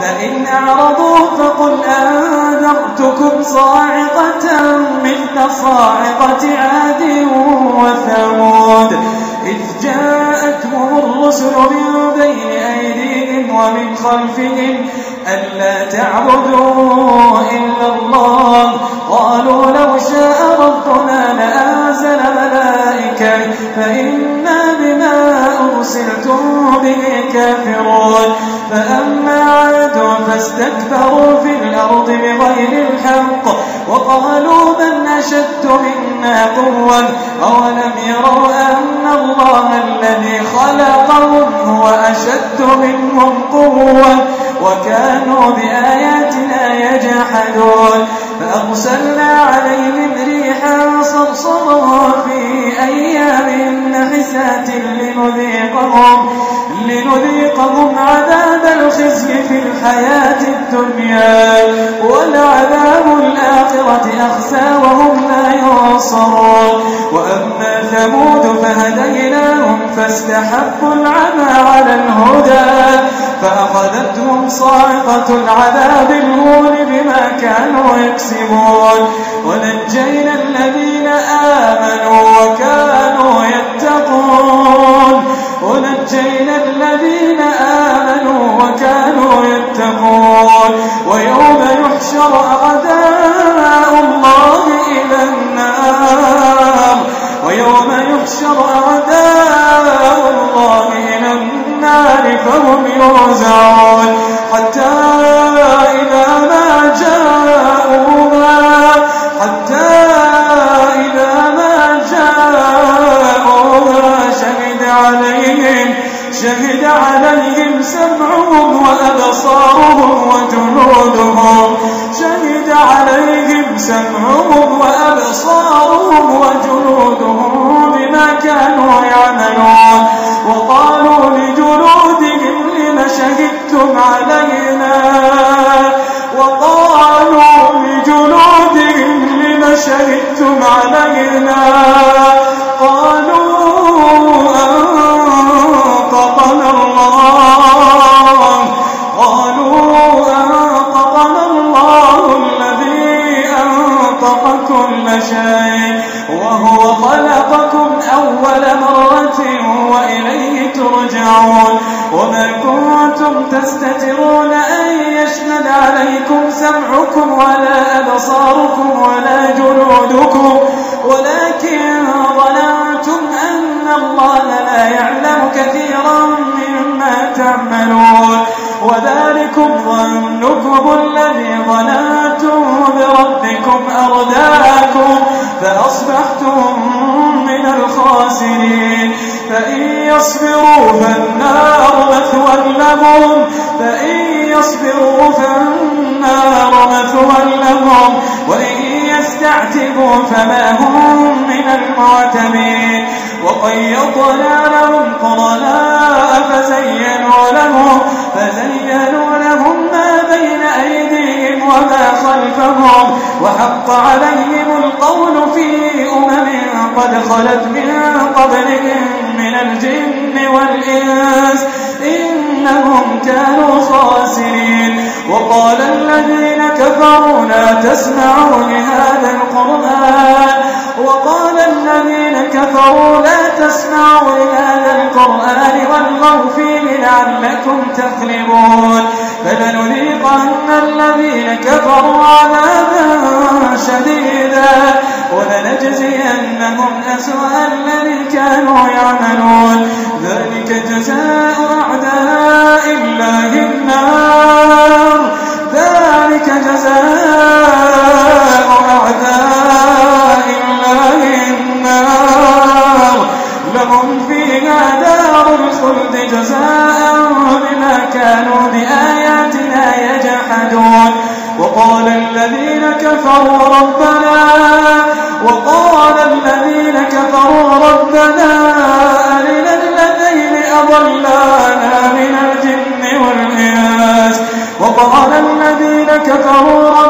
فإن أعرضوا فقل أنذرتكم صاعقة مثل صاعقة عاد وثمود إذ جاءتهم الرسل من بين أيديهم ومن خلفهم ألا تعبدوا إلا الله قالوا لو شاء ربنا لأنزل ملائكة فإنا بما أرسلتم به كافرون فأما عاد فاستكبروا في الأرض بغير الحق وقالوا من أشد منا قوة أولم يروا أن الله الذي خلقهم هو أشد منهم قوة وكانوا بآياتنا يجحدون فأرسلنا عليهم ريحا صرصرا في أيام نحسات لنذيقهم عذاب الخزي في الحياة الدنيا ولعذاب الآخرة أخزى وهم لا ينصرون وأما ثمود فهديناهم فاستحبوا العمى على الهدى فأخذتهم صاعقة العذاب الهون بما كانوا يكسبون ونجينا الذين آمنوا وكانوا يتقون ويوم يحشر أعداء الله إلى النار فهم يوزعون حتى إذا ما جاءوها شهد عليهم سمعهم وأبصارهم وجلودهم بما كانوا يعملون وقالوا لجلودهم لم شهدتم علينا قالوا أنطقنا الله الذي أنطق كل شيء وهو خلقكم أول مرة وإليه ترجعون وما كنتم تستترون أن يشهد عليكم سمعكم ولا أبصاركم ولا جلودكم ولكن ظننتم أن الله لا يعلم كثيرا مما تعملون وذلكم ظنكم الذي ظننتم بربكم أرداكم فأصبحتم من الخاسرين فإن يصبروا فالنار مثوى لهم وإن يستعتبوا فما هم من المعتبين وقيضنا لهم قرناء فزينوا لهم ما بين أيديهم وما خلفهم وحق عليهم القول في قد خلت من قبلهم من الجن والإنس إنهم كانوا خاسرين وقال الذين كفروا لا تسمعوا لهذا القرآن والغوا فيه لعلكم تغلبون فلنذيقن الذين كفروا عذابا شديدا ولنجزينهم أسوأ الذي كانوا يعملون ذلك جزاء أعداء الله النار لهم فيها دار الخلد جزاء بما كانوا بآياتنا يجحدون وقال الذين كفروا ربنا أرنا الذين أضلانا من الجن والإنس وقال الذين كفروا